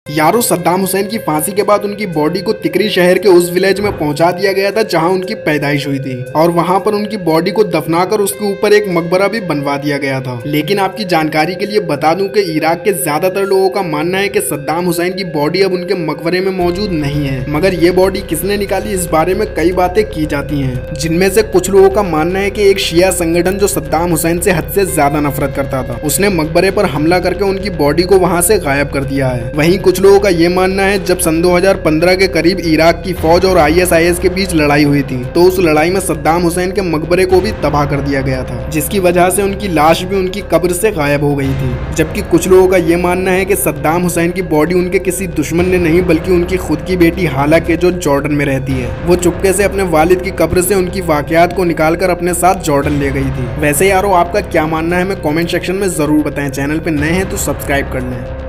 यारो सद्दाम हुसैन की फांसी के बाद उनकी बॉडी को तिकरी शहर के उस विलेज में पहुंचा दिया गया था जहां उनकी पैदाइश हुई थी और वहां पर उनकी बॉडी को दफनाकर उसके ऊपर एक मकबरा भी बनवा दिया गया था। लेकिन आपकी जानकारी के लिए बता दूं कि इराक के ज्यादातर लोगों का मानना है कि सद्दाम हुसैन की बॉडी अब उनके मकबरे में मौजूद नहीं है, मगर ये बॉडी किसने निकाली इस बारे में कई बातें की जाती हैं, जिनमें से कुछ लोगों का मानना है कि एक शिया संगठन जो सद्दाम हुसैन से हद से ज्यादा नफरत करता था उसने मकबरे पर हमला करके उनकी बॉडी को वहां से गायब कर दिया है। वहीं कुछ लोगों का यह मानना है जब सन 2015 के करीब इराक की फौज और ISIS के बीच लड़ाई हुई थी तो उस लड़ाई में सद्दाम हुसैन के मकबरे को भी तबाह कर दिया गया था, जिसकी वजह से उनकी लाश भी उनकी कब्र से गायब हो गई थी। जबकि कुछ लोगों का यह मानना है कि सद्दाम हुसैन की बॉडी उनके किसी दुश्मन ने नहीं बल्कि उनकी खुद की बेटी हाला के जो जॉर्डन में रहती है वो चुपके से अपने वालिद की कब्र से उनकी वाकयात को निकालकर अपने साथ जॉर्डन ले गई थी। वैसे यारो आपका क्या मानना है हमें कमेंट सेक्शन में जरूर बताएं। चैनल पे नए हैं तो सब्सक्राइब कर लें।